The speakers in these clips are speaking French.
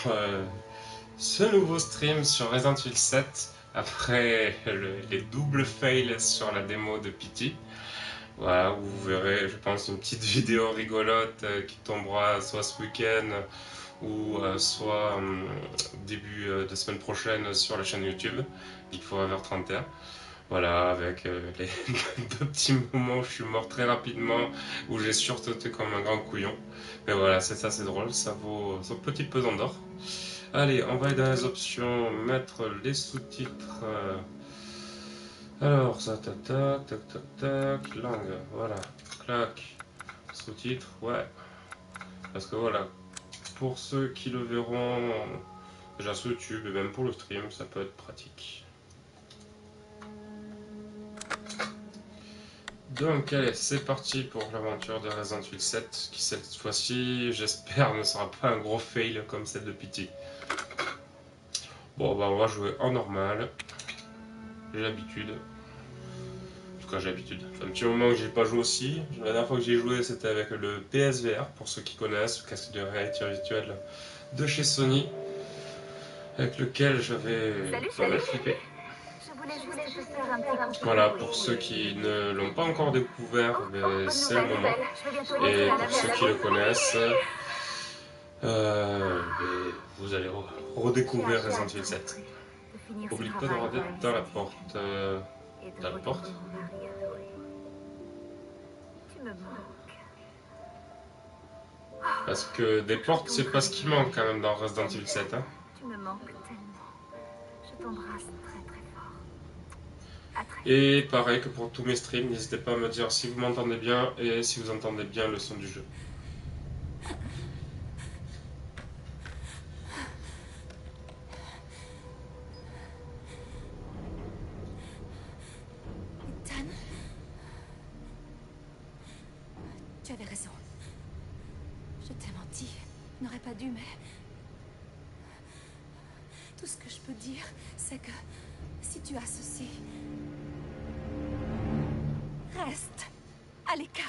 euh, ce nouveau stream sur Resident Evil 7 après les doubles fails sur la démo de Pity. Voilà, où vous verrez, je pense, une petite vidéo rigolote qui tombera soit ce week-end ou soit début de semaine prochaine sur la chaîne YouTube, Geek Forever 31. Voilà, avec les deux petits moments où je suis mort très rapidement, où j'ai sursauté comme un grand couillon. Mais voilà, c'est ça, c'est drôle, ça vaut son petit pesant d'or. Allez, on va aller dans les options, mettre les sous-titres. Alors, ça, tac, tac, tac, tac, tac, langue, voilà, clac, sous-titres, ouais. Parce que voilà, pour ceux qui le verront déjà sur YouTube et même pour le stream, ça peut être pratique. Donc allez, c'est parti pour l'aventure de Resident Evil 7, qui cette fois-ci, j'espère, ne sera pas un gros fail comme celle de Pity. Bon, bah on va jouer en normal. J'ai l'habitude. En tout cas, j'ai l'habitude. Ça fait un petit moment que j'ai pas joué aussi. La dernière fois que j'ai joué, c'était avec le PSVR, pour ceux qui connaissent, le casque de réalité virtuelle de chez Sony, avec lequel j'avais pas mal flippé. Voilà, pour ceux qui ne l'ont pas encore découvert, c'est le moment. Et pour ceux qui le connaissent, vous allez redécouvrir Resident Evil 7. N'oublie pas de regarder dans la porte. Dans la porte. Parce que des portes, c'est pas ce qui manque quand même dans Resident Evil 7. Hein. Tu me manques tellement. Je t'embrasse très très fort. Et pareil que pour tous mes streams, n'hésitez pas à me dire si vous m'entendez bien et si vous entendez bien le son du jeu. Ethan, tu avais raison. Je t'ai menti. Je n'aurais pas dû, mais... Tout ce que je peux dire, c'est que si tu as ceci... Reste à l'écart.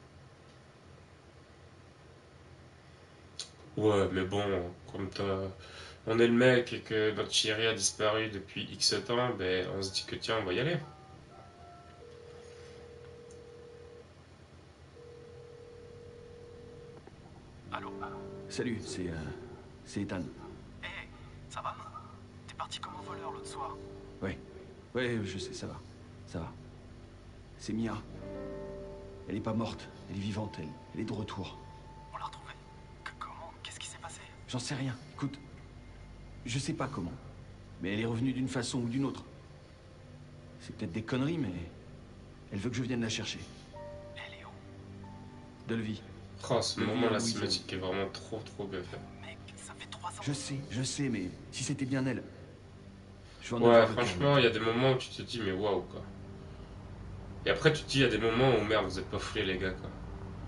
Ouais, mais bon, comme on est le mec et que notre chérie a disparu depuis X temps, ben on se dit que tiens, on va y aller. Allô? Salut, c'est Ethan. Hé, ça va? T'es parti comme un voleur l'autre soir. Ouais, je sais, ça va. Ça va. C'est Mia. Elle est pas morte, elle est vivante, elle est de retour. On l'a retrouvée. Comment? Qu'est-ce qui s'est passé? J'en sais rien, écoute. Je sais pas comment. Mais elle est revenue d'une façon ou d'une autre. C'est peut-être des conneries, mais... Elle veut que je vienne la chercher. Elle est où? Delvie. Oh, ce Le moment, vieux la Louis cinématique est vraiment trop bien fait. Mec, ça fait 3 ans. Je sais, mais si c'était bien elle... Je vais en Ouais, avoir le cœur franchement, net. il y a des moments où tu te dis, mais waouh, quoi. Et après, tu te dis, il y a des moments où merde, vous êtes pas foulés, les gars, quoi.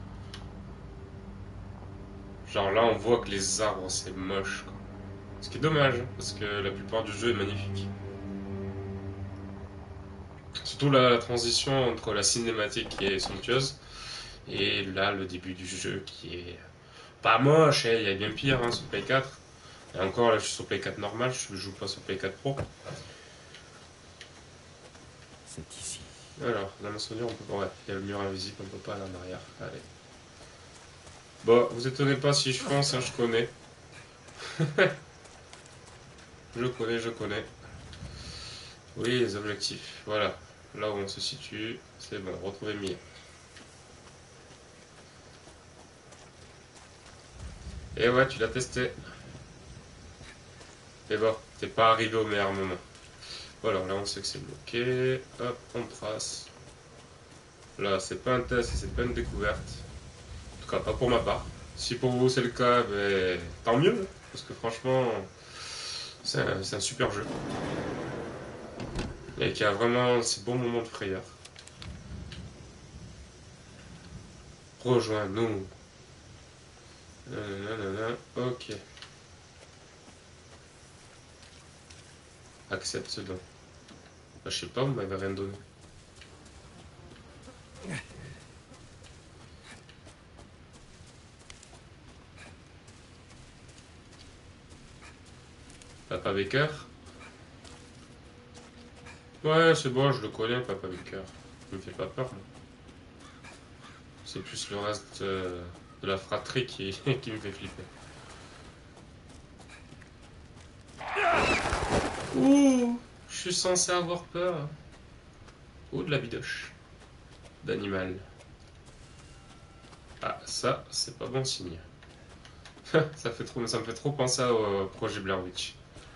Genre là, on voit que les arbres, c'est moche, quoi. Ce qui est dommage, hein, parce que la plupart du jeu est magnifique. Surtout la transition entre la cinématique qui est somptueuse et là, le début du jeu qui est pas moche, hein, il y a bien pire hein, sur Play 4. Et encore, là, je suis sur Play 4 normal, je joue pas sur Play 4 Pro. C'est ici. Alors, dans mon souvenir, on peut pas. Ouais, il y a le mur invisible, on peut pas aller en arrière. Allez. Bon, vous étonnez pas si je fonce, hein, je connais. Je connais. Oui, les objectifs. Voilà. Là où on se situe, c'est bon, retrouver Mia. Et ouais, tu l'as testé. Et bon, t'es pas arrivé au meilleur moment. Voilà, là on sait que c'est bloqué. Hop, on trace. Là, c'est pas un test et c'est pas une découverte. En tout cas, pas pour ma part. Si pour vous c'est le cas, ben, tant mieux. Parce que franchement, c'est un super jeu. Et qui a vraiment ces bons moments de frayeur. Rejoins-nous. Nanana, ok. Accepte ce don. Bah, je sais pas, vous m'avez rien donné. Papa Baker. Ouais, c'est bon, je le connais, Papa Baker. Il me fait pas peur. C'est plus le reste de la fratrie qui, qui me fait flipper. Ouh, je suis censé avoir peur. Oh, de la bidoche. D'animal. Ah, ça, c'est pas bon signe. Ça me fait trop penser au projet Blair Witch.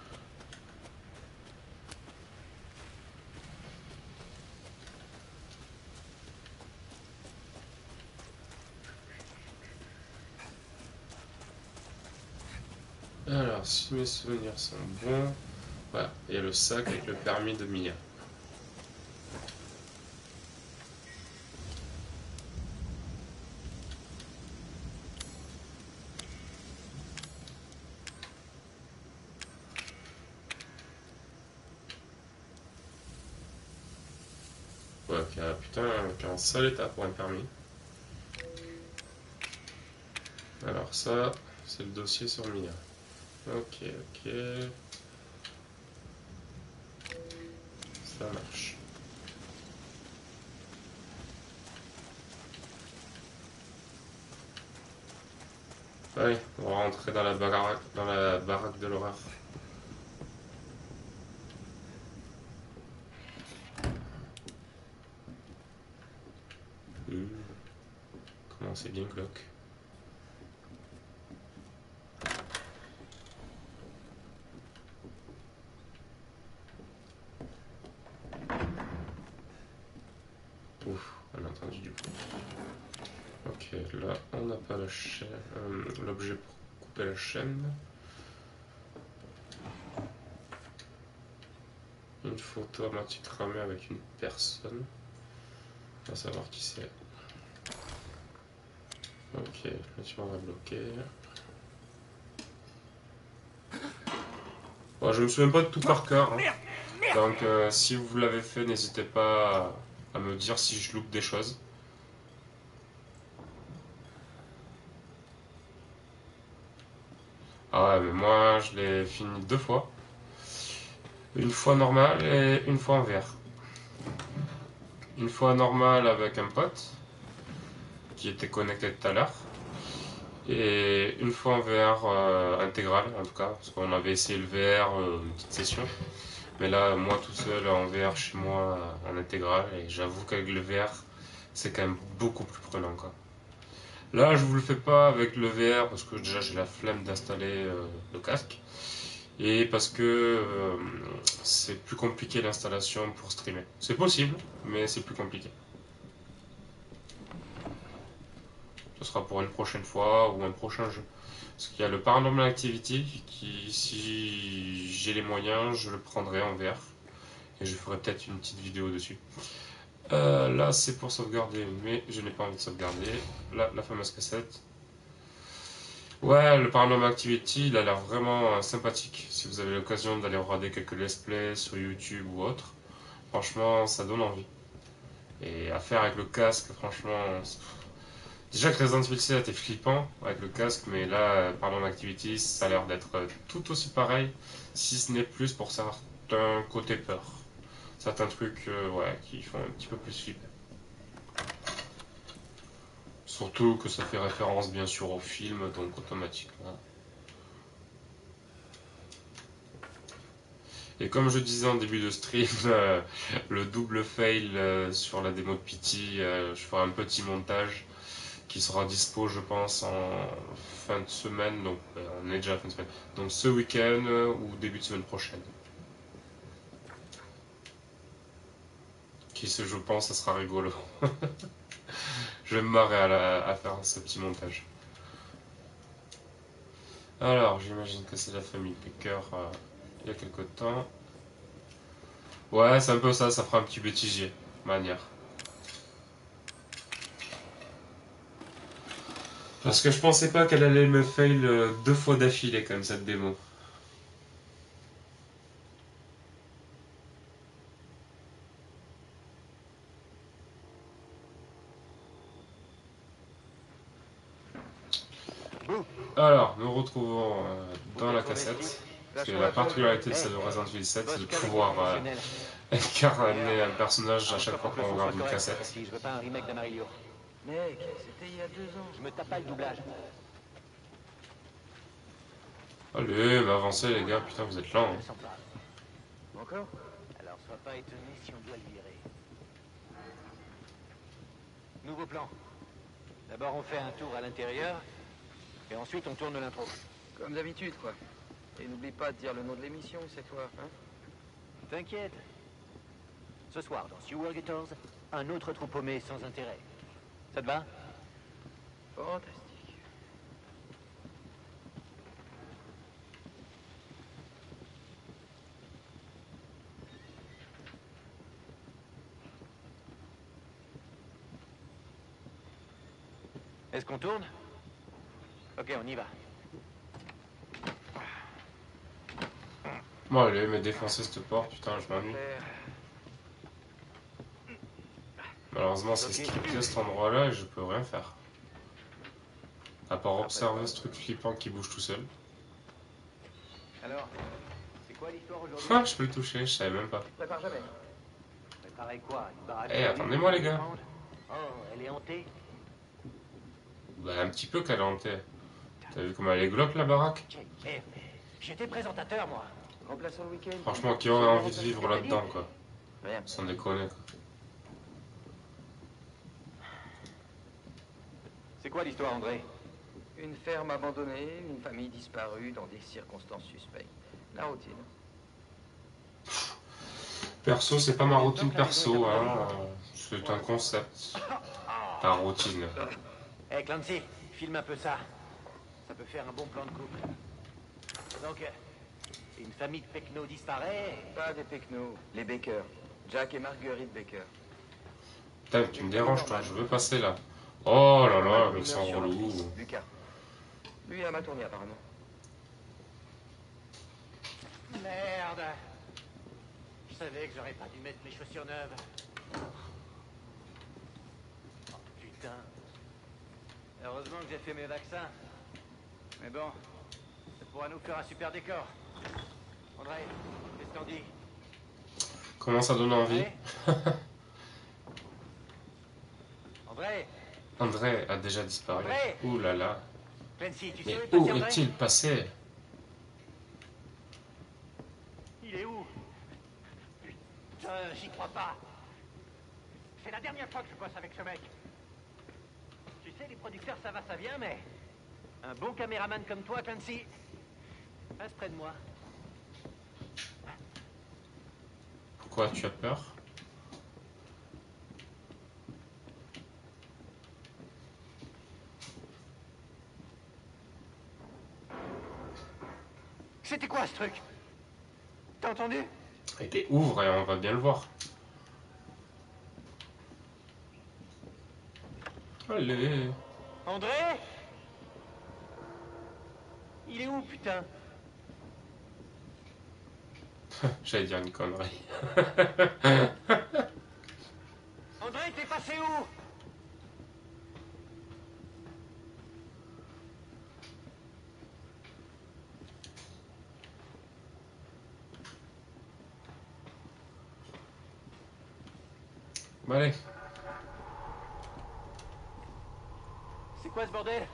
Alors, si mes souvenirs sont bons, voilà, il y a le sac avec le permis de Mia. Ouais, putain, qui est en sale état pour un permis. Alors ça, c'est le dossier sur Mia. Ok, ok. Ça marche. Allez, on va rentrer dans la baraque de l'horreur. Comment c'est bien glauque. Ouf, on a entendu du bruit. Ok, là, on n'a pas la chaîne, l'objet pour couper la chaîne. Une photo à moitié cramée avec une personne. On va savoir qui c'est. Ok, le bâtiment va bloquer. Bon, je me souviens pas de tout par cœur. Hein. Donc, si vous l'avez fait, n'hésitez pas à me dire si je loupe des choses. Ah ouais, mais moi, je l'ai fini 2 fois. Une fois normale et une fois en VR. Une fois normale avec un pote qui était connecté tout à l'heure. Et une fois en VR intégrale, en tout cas, parce qu'on avait essayé le VR, une petite session. Mais là, moi tout seul en VR chez moi, en intégrale, et j'avoue qu'avec le VR, c'est quand même beaucoup plus prenant, quoi. Là, je vous le fais pas avec le VR parce que déjà j'ai la flemme d'installer le casque et parce que c'est plus compliqué l'installation pour streamer. C'est possible, mais c'est plus compliqué. Ce sera pour une prochaine fois ou un prochain jeu. Parce qu'il y a le Paranormal Activity qui, si j'ai les moyens, je le prendrai en VR et je ferai peut-être une petite vidéo dessus. Là, c'est pour sauvegarder, mais je n'ai pas envie de sauvegarder. Là, la fameuse cassette. Ouais, le Paranormal Activity, il a l'air vraiment sympathique. Si vous avez l'occasion d'aller regarder quelques let's play sur YouTube ou autre, franchement, ça donne envie. Et à faire avec le casque, franchement. Déjà que Resident Evil 7 est flippant avec le casque, mais là, Paranormal Activity, ça a l'air d'être tout aussi pareil, si ce n'est plus pour certains côtés peur. Certains trucs ouais, qui font un petit peu plus flipper. Surtout que ça fait référence bien sûr au film, donc automatiquement. Et comme je disais en début de stream, le double fail sur la démo de Pity, je ferai un petit montage qui sera dispo je pense en fin de semaine, donc on est déjà à fin de semaine. Donc ce week-end ou début de semaine prochaine. Qui je pense, ça sera rigolo. Je vais me marrer à faire ce petit montage. Alors, j'imagine que c'est la famille Baker il y a quelque temps. Ouais, c'est un peu ça, ça fera un petit bêtisier, manière. Parce que je pensais pas qu'elle allait me fail 2 fois d'affilée comme cette démo. Alors, nous retrouvons dans la cassette. Parce que la particularité de Resident Evil 7, c'est de pouvoir incarner un personnage à chaque fois qu'on regarde une cassette. Je veux pas un remake d'Amarillo. Mec, c'était il y a 2 ans. Je me tape pas le doublage. Allez, mais avancez les gars, putain vous êtes lents. Je Hein. le sens pas. Encore? Alors sois pas étonné si on doit le virer. Nouveau plan. D'abord on fait un tour à l'intérieur, et ensuite on tourne l'intro. Comme d'habitude, quoi. Et n'oublie pas de dire le nom de l'émission cette fois, hein? T'inquiète. Ce soir, dans Sewer Gators, un autre trou paumé sans intérêt. Ça te va? Fantastique. Est-ce qu'on tourne? Ok, on y va. Bon allez, mais défoncer cette porte, putain je m'ennuie. Malheureusement c'est skippé cet endroit là et je peux rien faire. À part observer ce truc flippant qui bouge tout seul. Alors, c'est quoi l'histoire aujourd'hui? Ah, je peux le toucher, je savais même pas. Prépare jamais. Préparez quoi? Une baraque? Eh, attendez-moi, les gars. Oh, elle est hantée? Bah un petit peu qu'elle est hantée. T'as vu comment elle est glauque la baraque? Eh, j'étais présentateur, moi. Remplaçons le week-end. Franchement, qui aurait envie de vivre là-dedans quoi? Rien. Sans déconner quoi. C'est quoi l'histoire, André? Une ferme abandonnée, une famille disparue dans des circonstances suspectes. La routine. Perso, c'est pas ma routine perso, hein. C'est un concept. Ta routine. Eh, Clancy, filme un peu ça. Ça peut faire un bon plan de couple. Donc, une famille de Pecno disparaît. Pas des Pecno, les Baker. Jack et Marguerite Baker. Putain, tu me déranges toi, je veux passer là. Oh là là, le sang relou. Lucas. Lui a ma tournée apparemment. Merde. Je savais que j'aurais pas dû mettre mes chaussures neuves. Oh, putain. Heureusement que j'ai fait mes vaccins. Mais bon, ça pourra nous faire un super décor. André, qu'est-ce que t'en dis? Comment ça donne envie? André? André a déjà disparu. André! Ouh là là. Clancy, tu sais Mais où est où passé André? est-il passé? Il est où? Putain, j'y crois pas. C'est la dernière fois que je bosse avec ce mec. Tu sais, les producteurs, ça va, ça vient, mais... Un bon caméraman comme toi, Clancy, reste près de moi. Pourquoi tu as peur? C'était quoi, ce truc? T'as entendu? Et ouvre et on va bien le voir. Allez. André? Il est où, putain? J'allais dire une connerie. André, t'es passé où? Bon allez. C'est quoi ce bordel?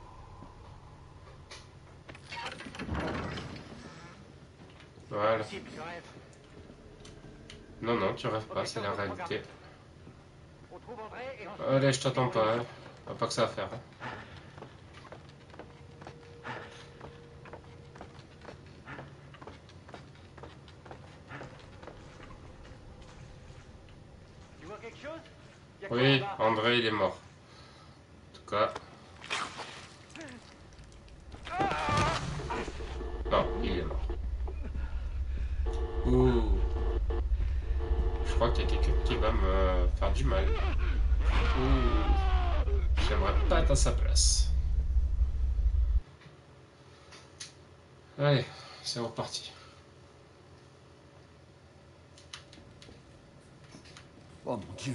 Voilà. Si, je rêve. Non, non, tu rêves pas, c'est la réalité. On trouve André et on... Allez, je t'attends pas, hein. On a pas que ça à faire. Hein. Tu vois quelque chose? Y a quoi Oui, là-bas? André, il est mort. En tout cas... Non, il est mort. Ouh. Je crois qu'il y a quelqu'un qui va me faire du mal. Ouh. J'aimerais pas être à sa place. Allez, c'est reparti. Oh mon Dieu.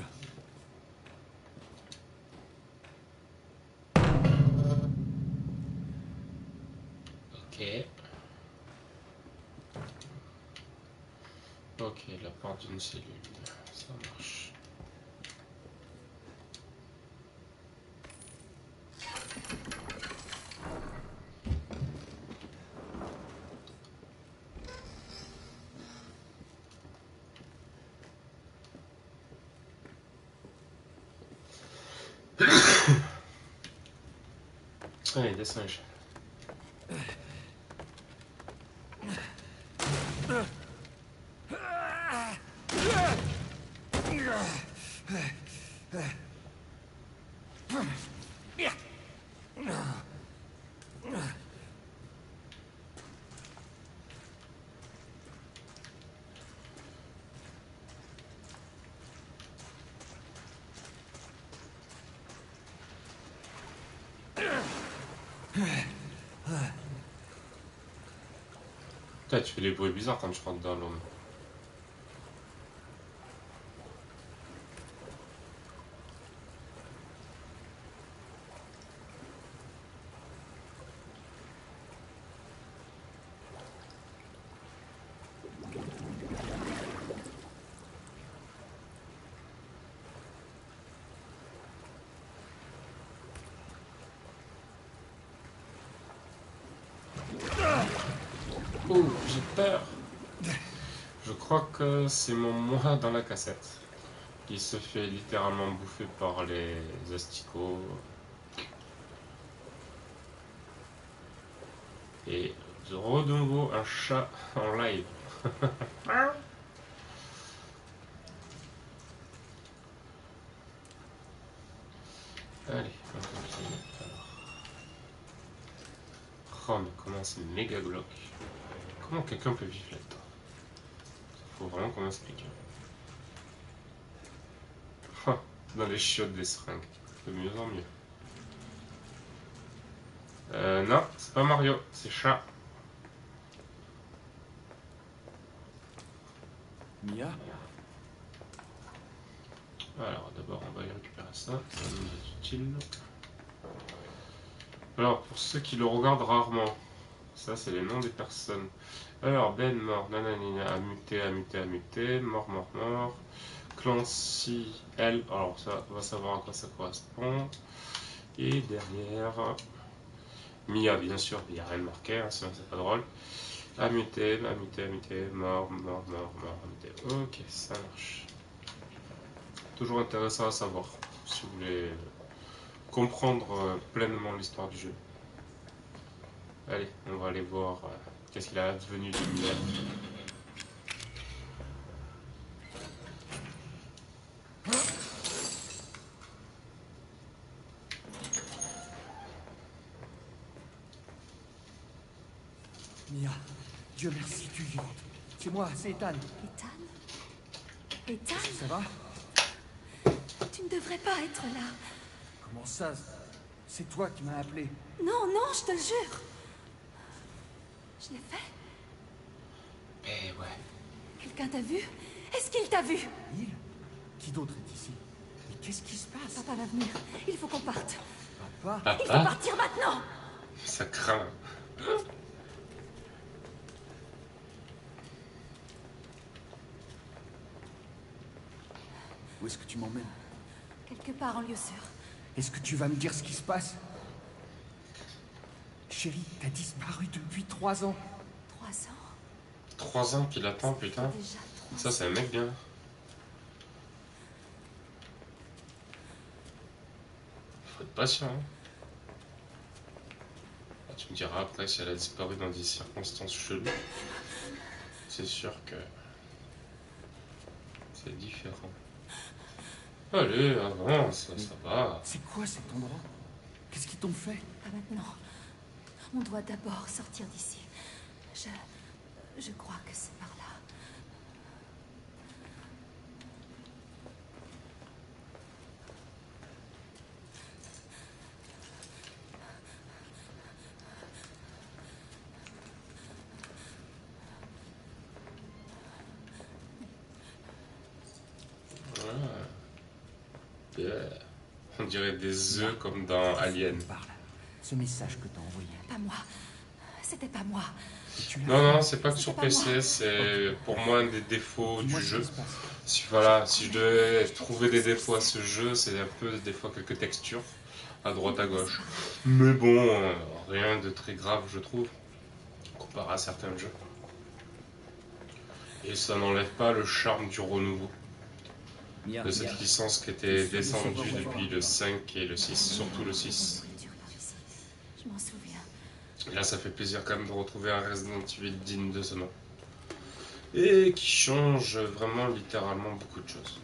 Ok. Ok, la porte d'une cellule. Ça marche. Allez, descends l'échelle. Putain, tu fais des bruits bizarres quand tu rentres dans l'ombre. Oh, j'ai peur. Je crois que c'est mon moi dans la cassette qui se fait littéralement bouffer par les asticots. Et de renouveau un chat en live. Allez, on continue. Alors. Oh, mais comment c'est méga glauque. Comment quelqu'un peut vivre là-dedans? Faut vraiment qu'on m'explique. Ah, dans les chiottes des seringues. De mieux en mieux. Non, c'est pas Mario, c'est chat. Mia? Alors, d'abord, on va y récupérer ça. Ça nous est utile. Alors, pour ceux qui le regardent rarement, ça, c'est les noms des personnes. Alors, Ben, mort, nananina, amuté, amuté, amuté, mort, mort, mort. Clancy, elle, alors ça, on va savoir à quoi ça correspond. Et derrière, Mia, bien sûr, il n'y a rien de marqué, hein, sinon c'est pas drôle. Amuté, amuté, amuté, mort, mort, mort, mort, amuté. Ok, ça marche. Toujours intéressant à savoir, si vous voulez comprendre pleinement l'histoire du jeu. Allez, on va aller voir qu'est-ce qu'il a advenu de Mia. Mia, Dieu merci, tu es vivante. C'est moi, c'est Ethan. Ethan? Ethan? Ça va? Tu ne devrais pas être là. Comment ça? C'est toi qui m'as appelé. Non, non, je te le jure. Je l'ai fait. Eh ouais. Quelqu'un t'a vu? Est-ce qu'il t'a vu? Il? Qui d'autre est ici? Mais qu'est-ce qui se passe? Papa va venir. Il faut qu'on parte. Papa? Il faut partir maintenant. Ça craint. Où est-ce que tu m'emmènes? Quelque part en lieu sûr. Est-ce que tu vas me dire ce qui se passe? Chérie, t'as disparu depuis 3 ans. 3 ans. 3 ans qu'il attend, putain. Déjà 3 Ça, c'est un mec bien. Faut être patient. Hein. Ah, tu me diras après si elle a disparu dans des circonstances cheloues. C'est sûr que c'est différent. Allez, avance, ça va. C'est quoi cet endroit? Qu'est-ce qu'ils t'ont fait? Pas maintenant. On doit d'abord sortir d'ici. Je crois que c'est par là. Yeah. On dirait des œufs comme dans Alien. Parle. Ce message que t'as envoyé. Pas moi. C'était pas moi. Non, non, c'est pas que sur C'était pas PC, moi. c'est pour moi un des défauts Dis-moi du ce jeu. qui se passe. Si, voilà, si je devais trouver des défauts à ce jeu, c'est un peu des fois quelques textures à droite à gauche. Mais bon, rien de très grave, je trouve, comparé à certains jeux. Et ça n'enlève pas le charme du renouveau de cette licence qui était descendue depuis le 5 et le 6, surtout le 6. Je m'en souviens. Et là, ça fait plaisir quand même de retrouver un Resident Evil digne de ce nom. Et qui change vraiment littéralement beaucoup de choses.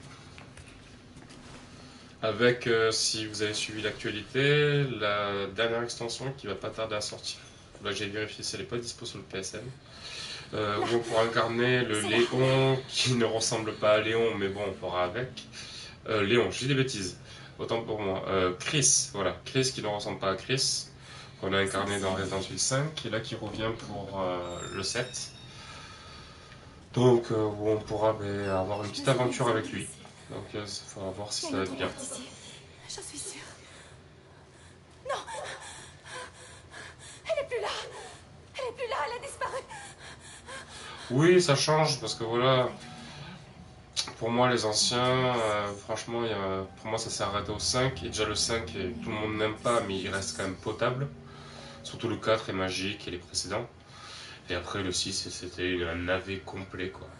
Avec, si vous avez suivi l'actualité, la dernière extension qui va pas tarder à sortir. Là, j'ai vérifié si elle n'est pas dispo sur le PSN. Où on pourra incarner le Léon qui ne ressemble pas à Léon, mais bon, on fera avec. Léon, je dis des bêtises, autant pour moi. Chris, voilà, Chris qui ne ressemble pas à Chris, qu'on a incarné dans Resident Evil 5, et là qui revient pour le 7. Donc, où on pourra avoir une petite aventure avec lui. Donc, il faudra voir si ça va être bien. J'en suis sûre. Non. Elle est plus là. Elle est plus là, elle a disparu. Oui, ça change, parce que voilà, pour moi, les anciens, franchement, pour moi, ça s'est arrêté au 5, et déjà le 5, tout le monde n'aime pas, mais il reste quand même potable. Surtout le 4 est magique, et les précédents. Et après, le 6, c'était un navet complet, quoi.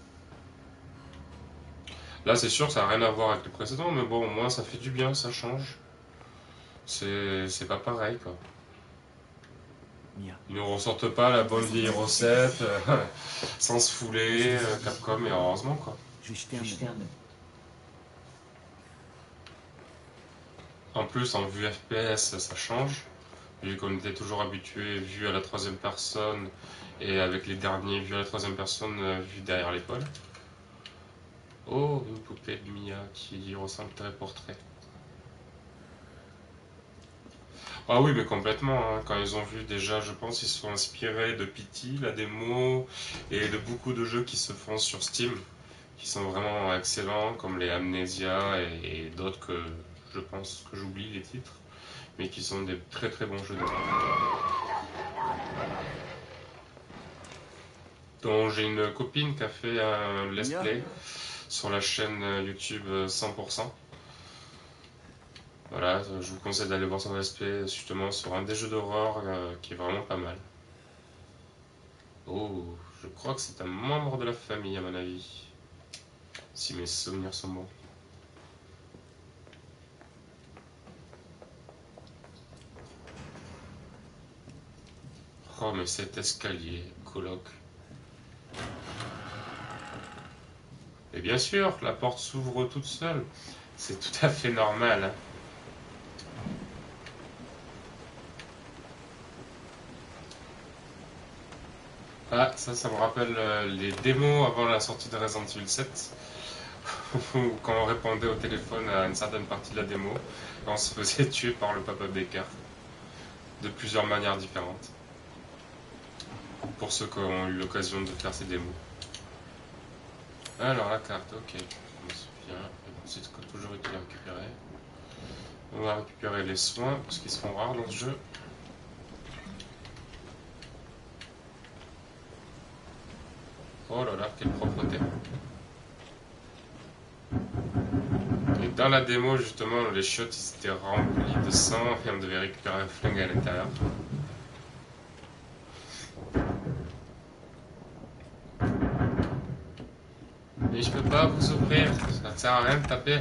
Là, c'est sûr, ça n'a rien à voir avec les précédents, mais bon, au moins, ça fait du bien, ça change. C'est pas pareil, quoi. Ils ne ressortent pas la bonne vieille recette, sans se fouler, Capcom, et heureusement, quoi. Je vais jeter un œil. En plus, en vue FPS, ça change. Vu qu'on était toujours habitué, vu à la troisième personne, et avec les derniers, vu à la troisième personne, vu derrière l'épaule. Oh, une poupée de Mia qui ressemble très portrait. Ah oui, mais complètement. Hein. Quand ils ont vu déjà, je pense, ils se sont inspirés de Pity, la démo, et de beaucoup de jeux qui se font sur Steam, qui sont vraiment excellents, comme les Amnesia et d'autres que je pense que j'oublie les titres, mais qui sont des très très bons jeux de dont j'ai une copine qui a fait un let's play sur la chaîne YouTube 100%. Voilà, je vous conseille d'aller voir son let's play justement sur un des jeux d'horreur qui est vraiment pas mal. Oh, je crois que c'est un membre de la famille à mon avis, si mes souvenirs sont bons. Oh, mais cet escalier, coloc. Et bien sûr, la porte s'ouvre toute seule. C'est tout à fait normal. Hein. Ah, ça me rappelle les démos avant la sortie de Resident Evil 7. Où quand on répondait au téléphone à une certaine partie de la démo, on se faisait tuer par le Papa Baker. De plusieurs manières différentes. Pour ceux qui ont eu l'occasion de faire ces démos. Alors la carte, ok, je me souviens, c'est toujours utile à récupérer. On va récupérer les soins, parce qu'ils seront rares dans ce jeu. Oh là là, quelle propreté. Et dans la démo, justement, les chiottes ils étaient remplis de sang et on devait récupérer un flingue à l'intérieur. Mais je peux pas vous ouvrir, ça ne sert à rien de taper.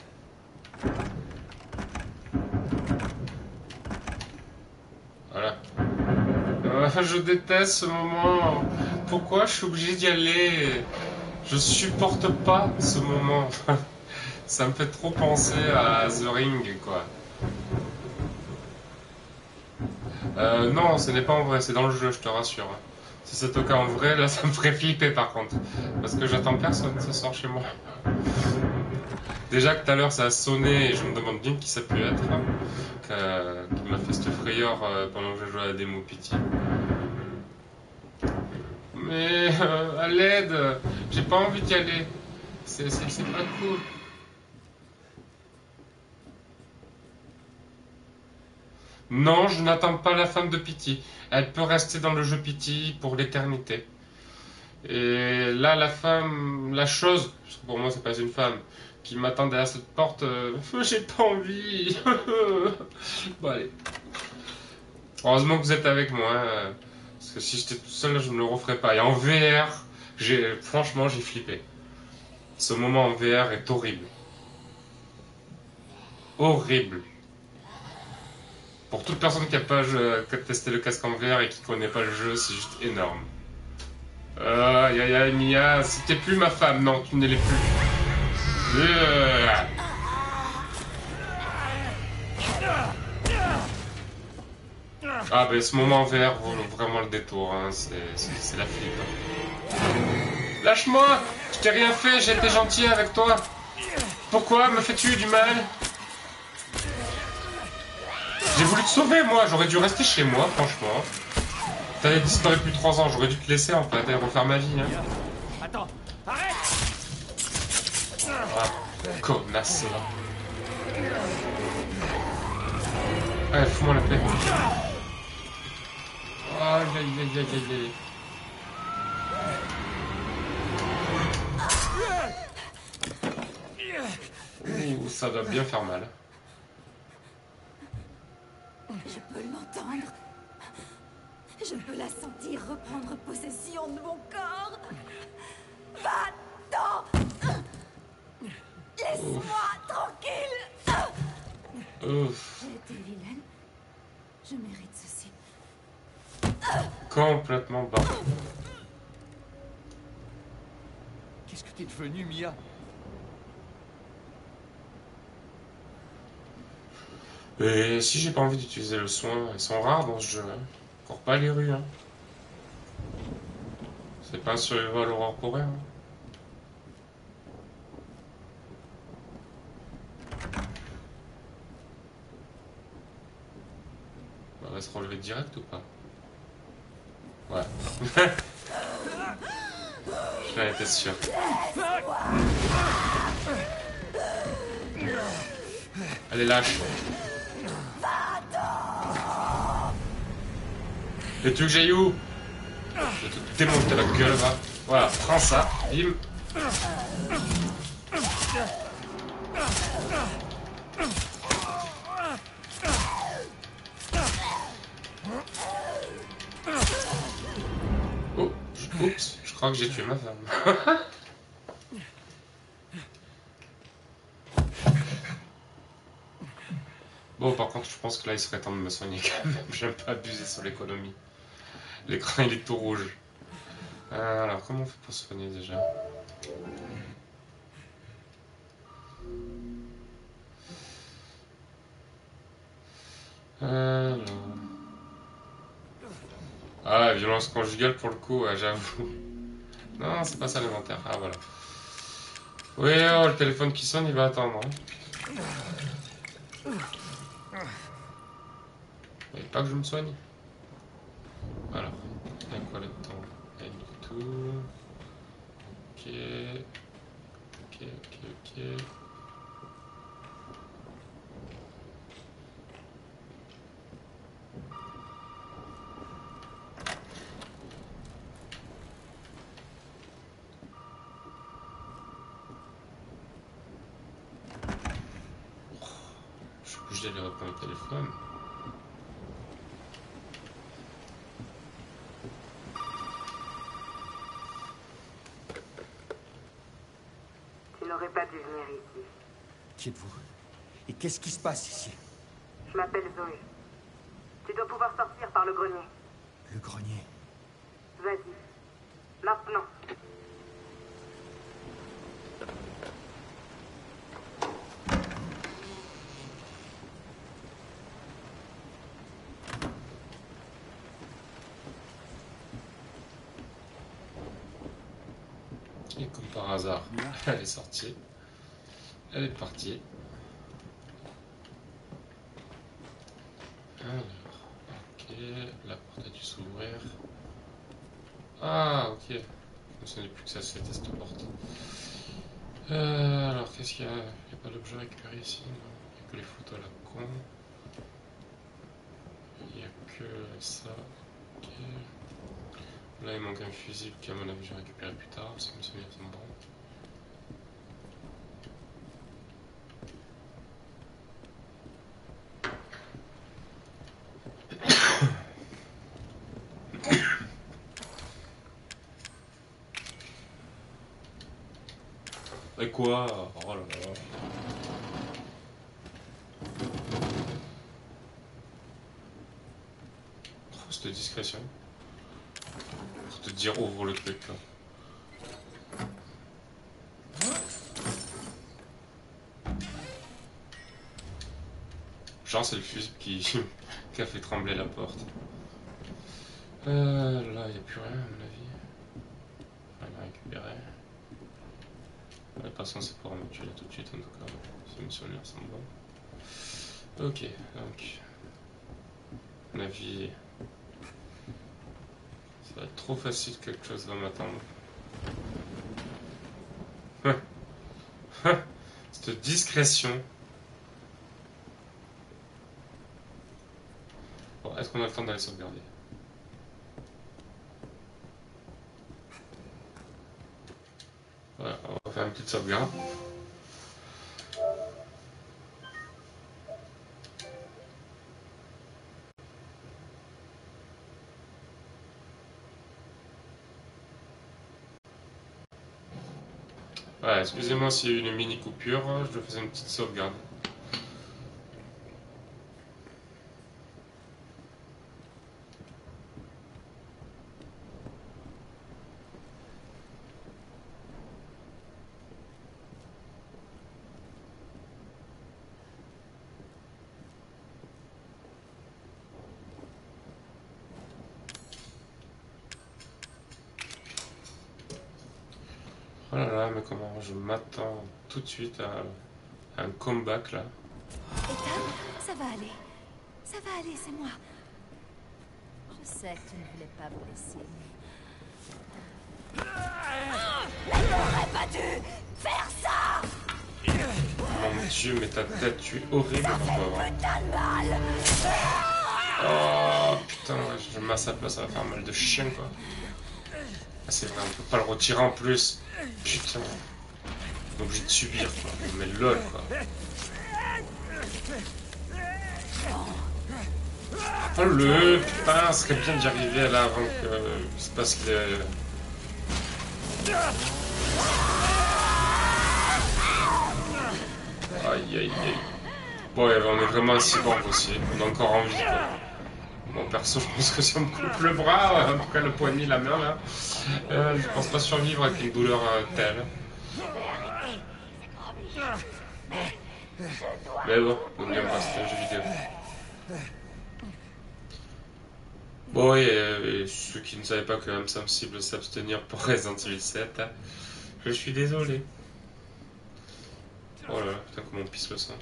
Voilà. Je déteste ce moment. Pourquoi je suis obligé d'y aller? Je supporte pas ce moment. Ça me fait trop penser à The Ring, quoi. Non, ce n'est pas en vrai, c'est dans le jeu, je te rassure. Si c'est au cas en vrai, là, ça me ferait flipper par contre. Parce que j'attends personne ce soir chez moi. Déjà que tout à l'heure ça a sonné et je me demande bien qui ça peut être. Qui m'a fait cette frayeur pendant que je jouais à la démo Pity. Mais à l'aide, j'ai pas envie d'y aller. C'est pas cool. Non, je n'attends pas la femme de Pity. Elle peut rester dans le jeu Pity pour l'éternité. Et là, la femme, la chose, parce que pour moi, c'est pas une femme, qui m'attend derrière cette porte, j'ai pas envie. Bon, allez. Heureusement que vous êtes avec moi, hein, parce que si j'étais tout seul, je ne le referais pas. Et en VR, franchement, j'ai flippé. Ce moment en VR est horrible. Horrible. Pour toute personne qui a pas testé le casque en VR et qui connaît pas le jeu, c'est juste énorme. Aïe aïe aïe Mia, c'était plus ma femme, non, tu ne l'es plus. Ah ben ce moment en VR vaut vraiment le détour, hein. C'est la flippe. Lâche-moi, je t'ai rien fait, j'ai été gentil avec toi. Pourquoi me fais-tu du mal? J'ai voulu te sauver moi, j'aurais dû rester chez moi franchement. T'avais disparu depuis 3 ans, j'aurais dû te laisser en fait et refaire ma vie. Hein. Attends, arrête! Ah, connasse là. Allez, fous-moi la paix. Aïe aïe aïe aïe aïe aïe. Ouh, ça doit bien faire mal. Je peux l'entendre. Je peux la sentir reprendre possession de mon corps. Va-t'en! Laisse-moi tranquille! Ouf. J'ai été vilaine. Je mérite ceci. Complètement bas. Qu'est-ce que t'es devenu, Mia? Et si j'ai pas envie d'utiliser le soin, ils sont rares dans ce jeu. Hein. Encore pas les rues. Hein. C'est pas un survival horror pour rien. Hein. On va se relever direct ou pas? Ouais. J'en étais sûr. Allez, lâche. Et tu veux que j'aille où? Je vais te démonter la gueule, va. Voilà, prends ça. Bim. Oh, oups, je crois que j'ai tué ma femme. Bon, par contre, je pense que là, il serait temps de me soigner quand même. J'aime pas abuser sur l'économie. L'écran, il est tout rouge. Alors, comment on fait pour se soigner déjà? Alors... Ah, violence conjugale pour le coup, ouais, j'avoue. Non, c'est pas ça l'inventaire. Ah, voilà. Oui, oh, le téléphone qui sonne, il va attendre. Hein. Et pas que je me soigne. Alors, il y a quoi là-dedans? Rien du tout. Ok. Ok, ok, ok. Je suis obligé d'aller répondre au téléphone. Tu n'aurais pas dû venir ici. Qui êtes-vous? Et qu'est-ce qui se passe ici? Je m'appelle Zoé. Tu dois pouvoir sortir par le grenier. Le grenier. Vas-y. Maintenant. Et comme par hasard, elle est sortie. Elle est partie. Alors, ok, la porte a dû s'ouvrir. Ah, ok. Je me souvenais plus que ça c'était cette porte. Alors, qu'est-ce qu'il y a? Il n'y a pas d'objet récupéré ici, non. Il n'y a que les photos à la con. que ça. Ok. Là il manque un fusible qui à mon avis je vais récupérer plus tard, si mes souvenirs sont bons. Et quoi? Oh là là. Oh, cette discrétion. Pour te dire ouvre le truc là. Genre c'est le fusible qui a fait trembler la porte. Là il n'y a plus rien à mon avis. On va récupérer. On n'est pas censé pouvoir me tuer là tout de suite en tout cas. Si mes souvenirs sont bons. Ok, donc. À mon avis. Ça va être trop facile, quelque chose va m'attendre. Cette discrétion. Bon, est-ce qu'on a le temps d'aller sauvegarder? Voilà, on va faire une petite sauvegarde. Voilà, excusez-moi s'il y a eu une mini coupure, je faisais une petite sauvegarde. Oh là là, mais comment je m'attends tout de suite à un comeback là. Ethan, ça va aller. Ça va aller, c'est moi. Je sais que tu ne voulais pas me laisser, mais... Mais t'aurais pas dû faire ça! Mon Dieu, mais ta tête, tu es horrible, pauvre. Putain de mal! Oh putain, je me mets à sa place, ça va faire mal de chien quoi. Ah, c'est vrai, on peut pas le retirer en plus. Putain. On est obligé de subir quoi. Mais lol quoi. Oh le putain, ce serait bien d'y arriver là avant que il se passe qu'il est... Aïe aïe aïe. Bon ouais, on est vraiment un cyborg aussi. On est encore en vie quoi. Bon perso je pense que si on me coupe le bras, en tout cas le poignet, la main là, je pense pas survivre avec une douleur telle. Mais bon, n'oublions pas, c'est un jeu vidéo. Bon et ceux qui ne savaient pas que l'âme sensible s'abstenir pour Resident Evil 7, je suis désolé. Oh là là, putain comment on pisse le sang.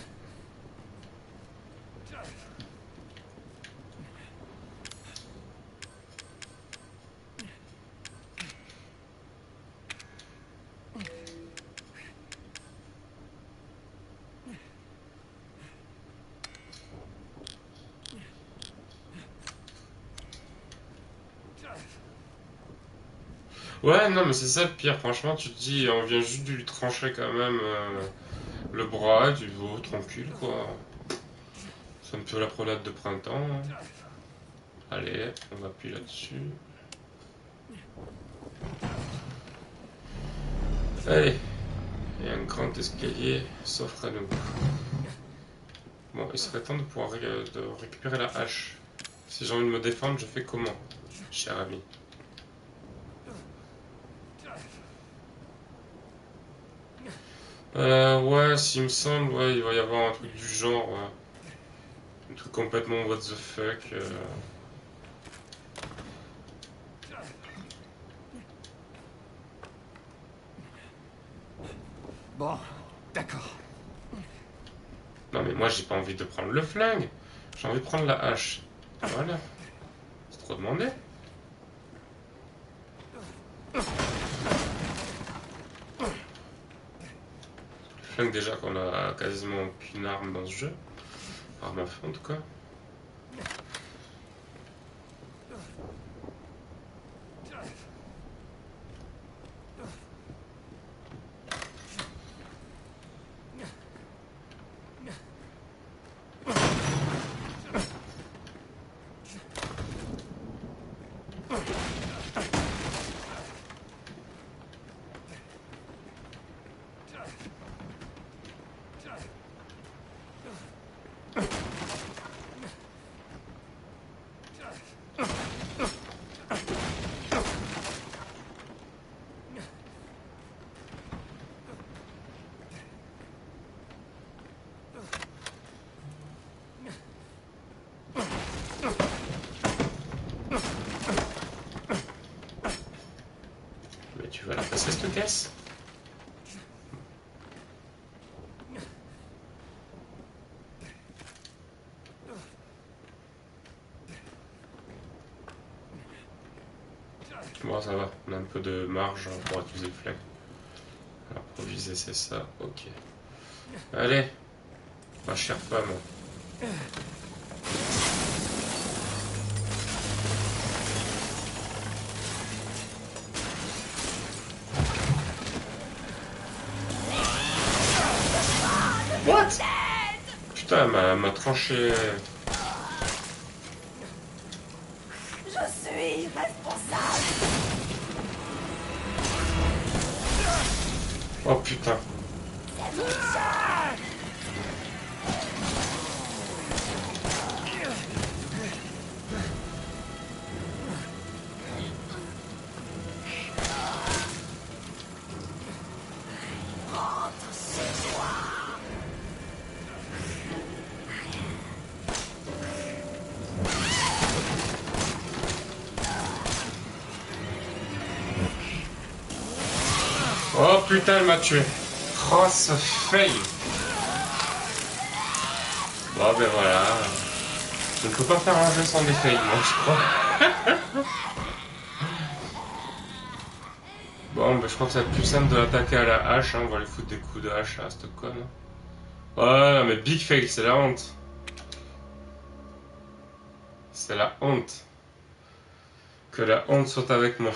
Ouais, non, mais c'est ça le pire. Franchement, tu te dis, on vient juste de lui trancher quand même le bras, et tu dis, oh, tranquille, quoi. C'est un peu la promenade de printemps. Hein. Allez, on va appuyer là-dessus. Allez, il y a un grand escalier s'offre à nous. Bon, il serait temps de pouvoir de récupérer la hache. Si j'ai envie de me défendre, je fais comment, cher ami? Ouais, s'il me semble, ouais, il va y avoir un truc du genre, ouais. Un truc complètement what the fuck. Bon, d'accord. Non mais moi j'ai pas envie de prendre le flingue, j'ai envie de prendre la hache. Voilà. C'est trop demandé. Le flingue déjà qu'on a quasiment aucune arme dans ce jeu. Arme à feu en tout cas. tu vas la passer cette caisse? Bon, ça va, on a un peu de marge pour utiliser le flingue. Alors, pour viser, c'est ça, ok. Allez, ma chère femme. What? Putain, elle m'a tranché. Je suis responsable. Oh putain. Oh putain, elle m'a tué. Oh, ce fail. Bon, ben voilà. Je ne peux pas faire un jeu sans des fails, moi, je crois. Bon, ben je crois que ça va être plus simple de l'attaquer à la hache. Hein. On va lui foutre des coups de hache à cette conne. Ouais, mais big fail, c'est la honte. C'est la honte. Que la honte soit avec moi.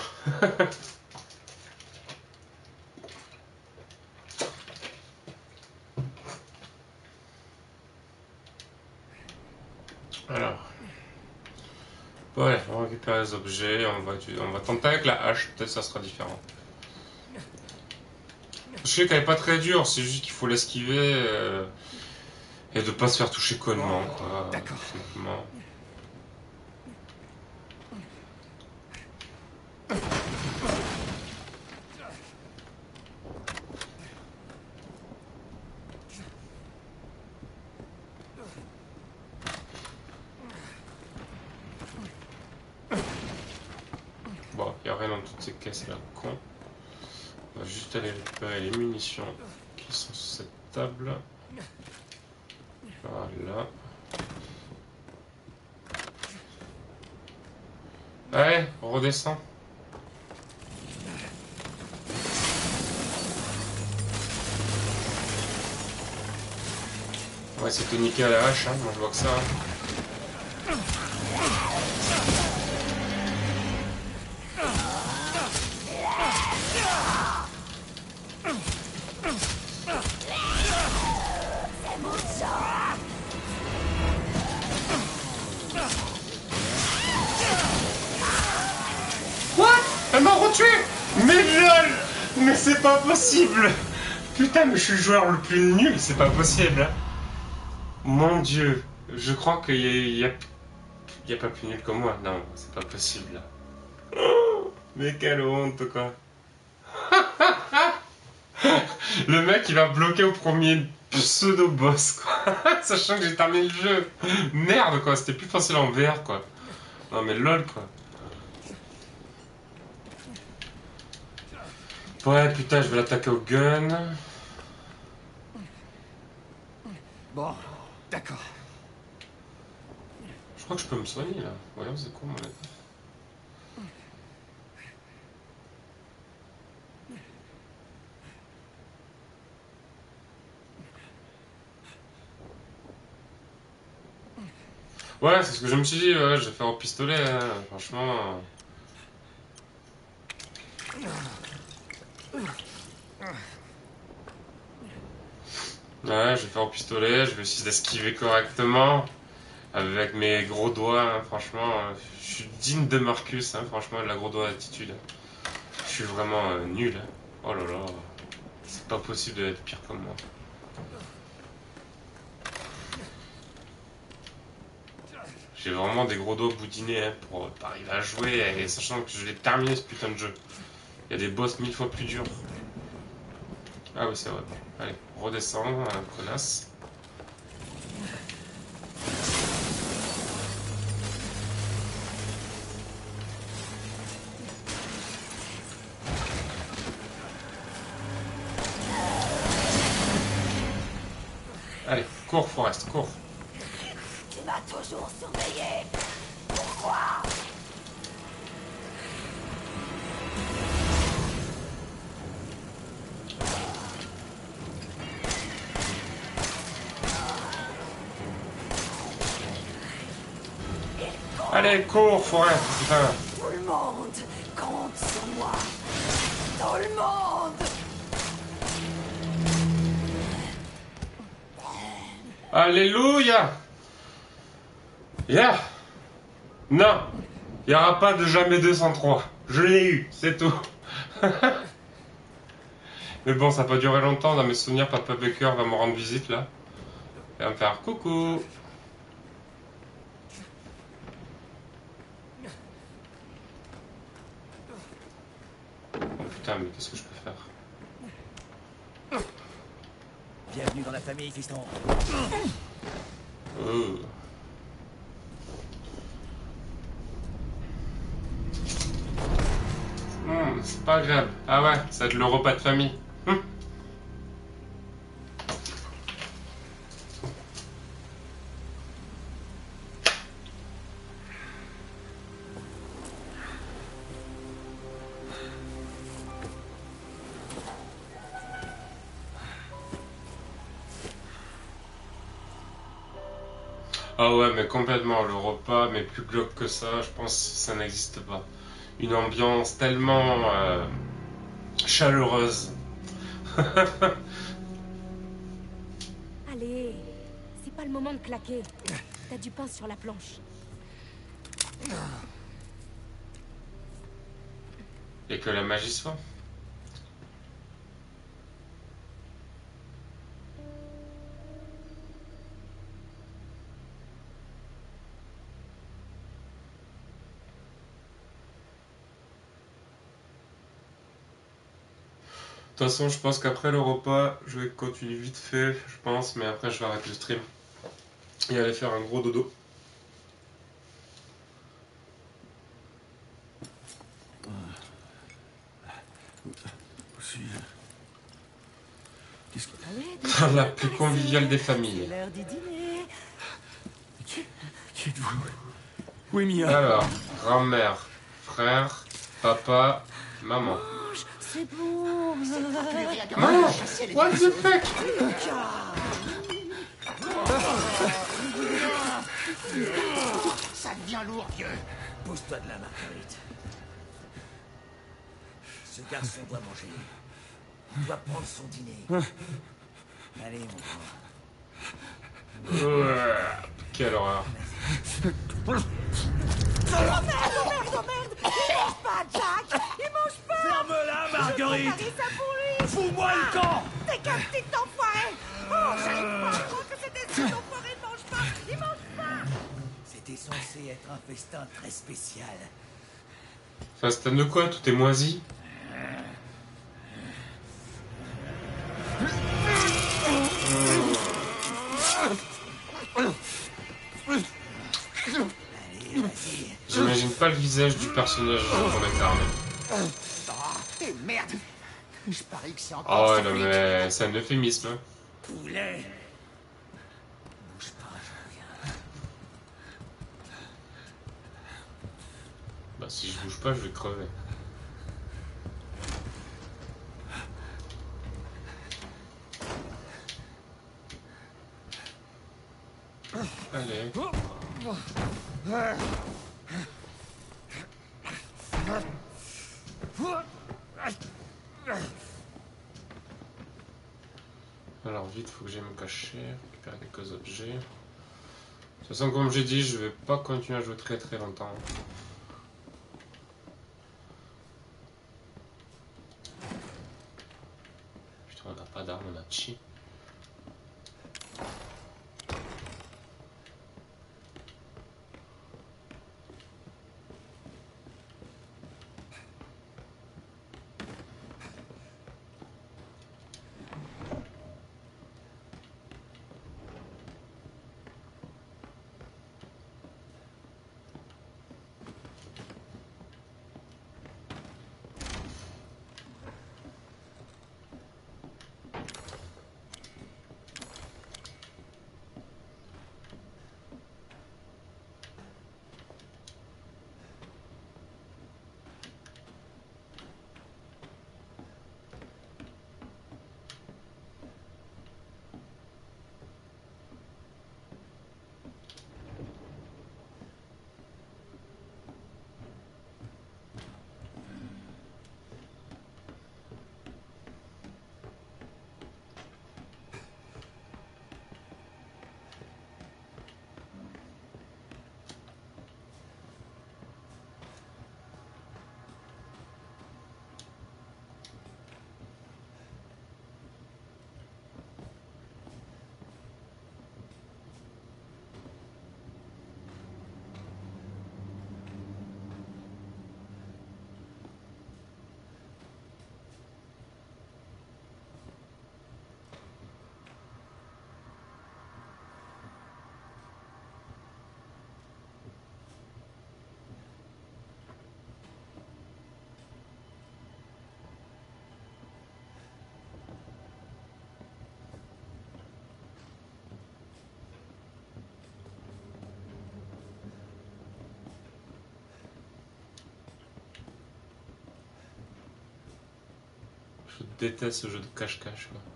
Alors. Ouais, on récupère les objets, on va tenter avec la hache, peut-être ça sera différent. Je sais qu'elle est pas très dure, c'est juste qu'il faut l'esquiver et de pas se faire toucher connement, quoi. D'accord. Simplement. Bon, il n'y a rien dans toutes ces caisses là, con. On va juste aller récupérer les munitions qui sont sur cette table. Voilà. Allez, on redescend. On va essayer de niquer à la hache, hein. Moi je vois que ça. Hein. What? Elle m'a retué! Mais lol! Mais c'est pas possible! Putain, mais je suis le joueur le plus nul, c'est pas possible! Hein. Mon dieu, je crois qu'il y a pas plus nul que moi. Non, c'est pas possible. Là. Oh, mais quelle honte, quoi! Le mec, il va bloquer au premier pseudo-boss, quoi. Sachant que j'ai terminé le jeu. Merde, quoi, c'était plus facile en VR, quoi. Non, mais lol, quoi. Ouais, putain, je vais l'attaquer au gun. Bon, d'accord. Je crois que je peux me soigner, là. Voyons, c'est quoi, mon mec. Ouais, c'est ce que je me suis dit, ouais, je vais faire au pistolet, hein, franchement. Ouais, je vais faire au pistolet, je vais essayer d'esquiver correctement. Avec mes gros doigts, hein, franchement, je suis digne de Marcus, hein, franchement, de la gros doigt attitude. Je suis vraiment nul. Hein. Oh là là, c'est pas possible d'être pire comme moi. J'ai vraiment des gros doigts boudinés hein, pour arriver à jouer, et sachant que je l'ai terminé ce putain de jeu. Il y a des boss 1000 fois plus durs. Ah oui, c'est vrai. Allez, redescends, connasse. cours, Forrest, cours. Tu m'as toujours surveillé. Pourquoi? Allez, cours, Forrest, putain. Tout le monde compte sur moi. Tout le monde. Alléluia. Yeah. Non, il n'y aura pas de jamais 203. Je l'ai eu, c'est tout. Mais bon, ça n'a pas duré longtemps. Dans mes souvenirs, Papa Baker va me rendre visite là. Et va me faire coucou. Putain, mais qu'est-ce que je peux faire? Bienvenue dans la famille, fiston. Oh. C'est pas agréable. Ah ouais, ça va être le repas de famille. Ah ouais, mais complètement, le repas, mais plus glauque que ça, je pense que ça n'existe pas. Une ambiance tellement chaleureuse. Allez, c'est pas le moment de claquer. T'as du pain sur la planche. Et que la magie soit. De toute façon, je pense qu'après le repas, je vais continuer vite fait, je pense, mais après je vais arrêter le stream et aller faire un gros dodo. Qu'est-ce que... Allez, La plus conviviale des familles. l'heure du dîner. Qui êtes-vous? Oui, Mia. Alors, grand-mère, frère, papa, maman. C'est bon. Maman, what the fuck? Ça devient lourd, vieux. Pousse-toi de là, Marguerite. Ce garçon doit manger. Il doit prendre son dîner. Allez, mon grand. Quelle horreur. Oh merde! Il mange pas, Jack! Il mange pas! Ferme-la, Marguerite! Préparer ça pour lui! Fous-moi le camp! T'es qu'un petit enfoiré! Oh, j'arrive pas à croire que cet esprit d'enfoiré ne mange pas! Il mange pas! C'était censé être un festin très spécial. Fastin de quoi? Tout est moisi? Allez, vas-y. J'imagine pas le visage du personnage qu'on incarne. Et merde! Je parie que c'est encore Ah ouais, ça non flic. mais c'est un euphémisme. Hein. Poulet! Bouge pas, je reviens. Bah si je bouge pas, je vais crever. Allez. Alors vite, faut que j'aille me cacher, récupérer quelques objets. De toute façon, comme j'ai dit, je vais pas continuer à jouer très très longtemps. Putain, on n'a pas d'armes, on a chi. Je déteste ce jeu de cache-cache. Moi.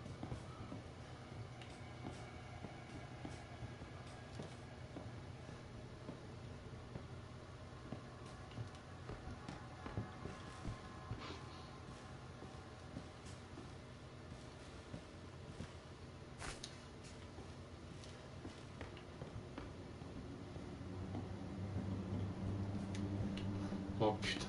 Oh putain.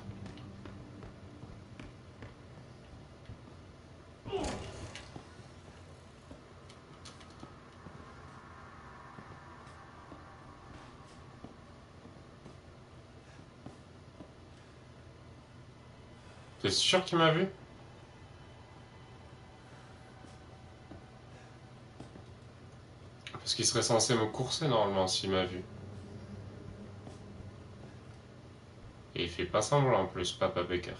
T'es sûr qu'il m'a vu? Parce qu'il serait censé me courser normalement s'il m'a vu. Et il fait pas semblant en plus, Papa Baker.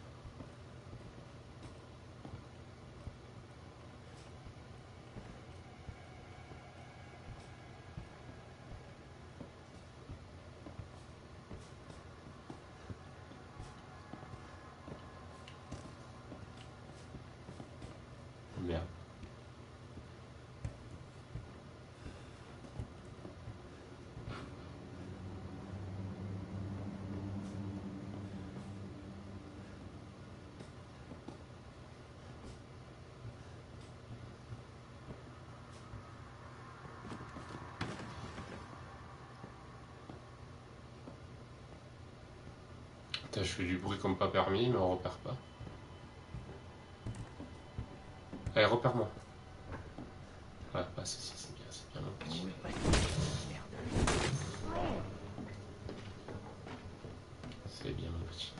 Merde. Putain, je fais du bruit comme pas permis, mais on repère pas. Allez, repère-moi. Ouais, bah c'est bien mon petit. C'est bien mon petit.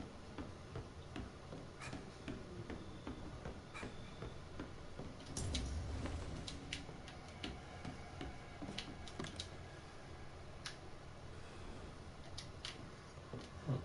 Ok.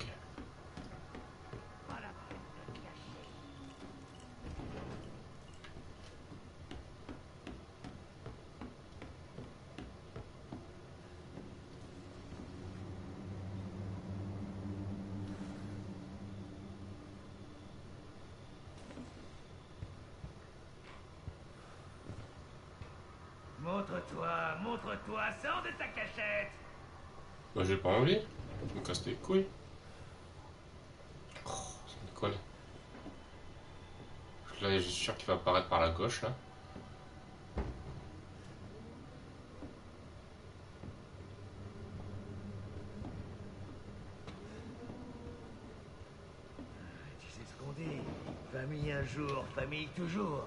Montre-toi, sors de ta cachette. Moi j'ai pas envie. Me casse les couilles. Oh, ça me déconne. Là, je suis sûr qu'il va apparaître par la gauche là. Tu sais ce qu'on dit, famille un jour, famille toujours.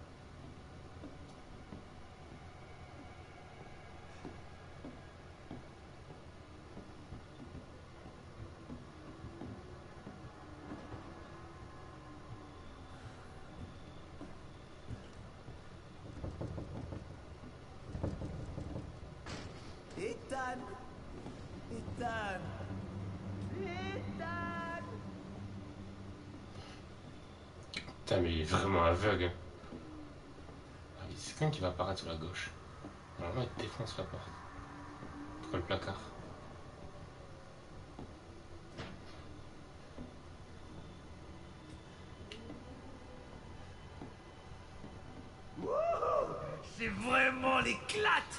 Ethan! Ethan! Ethan! Putain, mais il est vraiment aveugle. Ah, c'est quand qui va apparaître sur la gauche. Normalement, il défonce la porte. Pourquoi le placard? Wow, c'est vraiment l'éclate.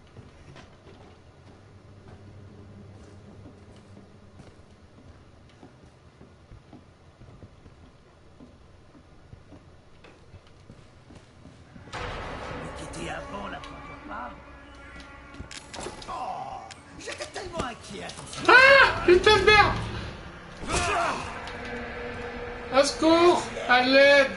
Quitter avant la première part. Oh, j'étais tellement inquiet, attention. Ah! Putain de merde! Au secours! À l'aide!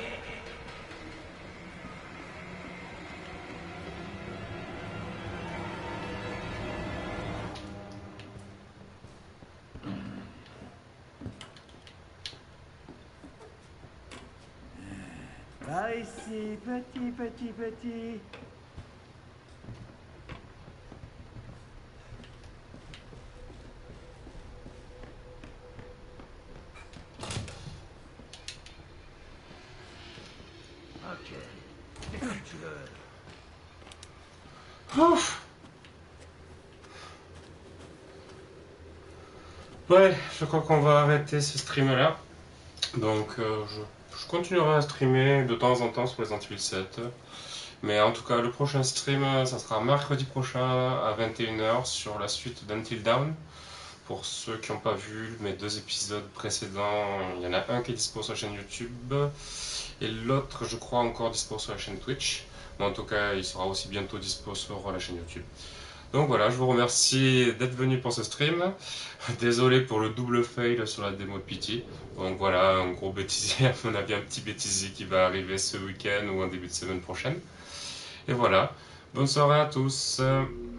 Par ici, petit. Ok, qu'est-ce que tu veux? Ouf! Ouais, je crois qu'on va arrêter ce stream là. Donc, je continuerai à streamer de temps en temps sur Resident Evil 7. Mais en tout cas, le prochain stream, ça sera mercredi prochain à 21h sur la suite d'Until Dawn. Pour ceux qui n'ont pas vu mes 2 épisodes précédents, il y en a un qui est dispo sur la chaîne YouTube et l'autre, je crois, encore dispo sur la chaîne Twitch. Mais en tout cas, il sera aussi bientôt dispo sur la chaîne YouTube. Donc voilà, je vous remercie d'être venu pour ce stream. Désolé pour le double fail sur la démo de Pity. Donc voilà, un gros bêtisier, à mon avis un petit bêtisier qui va arriver ce week-end ou en début de semaine prochaine. Et voilà, bonne soirée à tous.